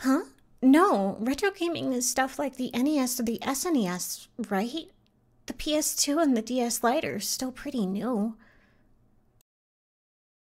Huh? No, retro gaming is stuff like the NES or the SNES, right? The PS2 and the DS Lite are still pretty new.